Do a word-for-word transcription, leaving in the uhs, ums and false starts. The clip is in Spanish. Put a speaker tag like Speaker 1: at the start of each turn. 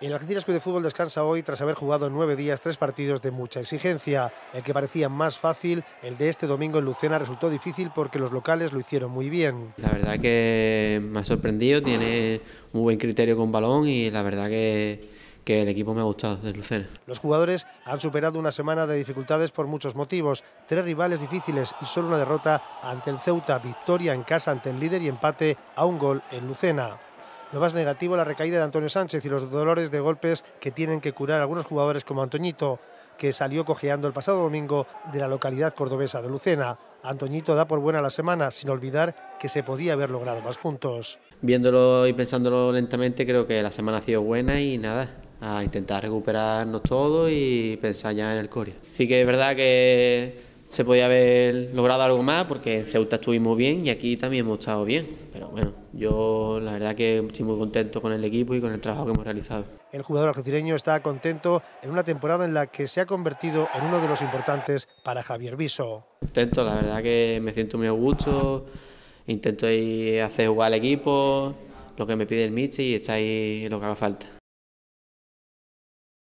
Speaker 1: El Algeciras Club de Fútbol descansa hoy tras haber jugado en nueve días tres partidos de mucha exigencia. El que parecía más fácil, el de este domingo en Lucena, resultó difícil porque los locales lo hicieron muy bien.
Speaker 2: La verdad que me ha sorprendido, tiene muy buen criterio con balón y la verdad que, que el equipo me ha gustado de Lucena.
Speaker 1: Los jugadores han superado una semana de dificultades por muchos motivos. Tres rivales difíciles y solo una derrota ante el Ceuta, victoria en casa ante el líder y empate a un gol en Lucena. Lo más negativo, la recaída de Antonio Sánchez y los dolores de golpes que tienen que curar algunos jugadores como Antoñito, que salió cojeando el pasado domingo de la localidad cordobesa de Lucena. Antoñito da por buena la semana, sin olvidar que se podía haber logrado más puntos.
Speaker 2: Viéndolo y pensándolo lentamente, creo que la semana ha sido buena y nada, a intentar recuperarnos todos y pensar ya en el Coria. Sí que es verdad que se podía haber logrado algo más porque en Ceuta estuvimos bien y aquí también hemos estado bien, pero bueno, yo la verdad que estoy muy contento con el equipo y con el trabajo que hemos realizado.
Speaker 1: El jugador algecireño está contento en una temporada en la que se ha convertido en uno de los importantes para Javier Viso.
Speaker 2: Contento, la verdad que me siento muy a gusto, intento ir a hacer jugar al equipo, lo que me pide el míster y está ahí lo que haga falta.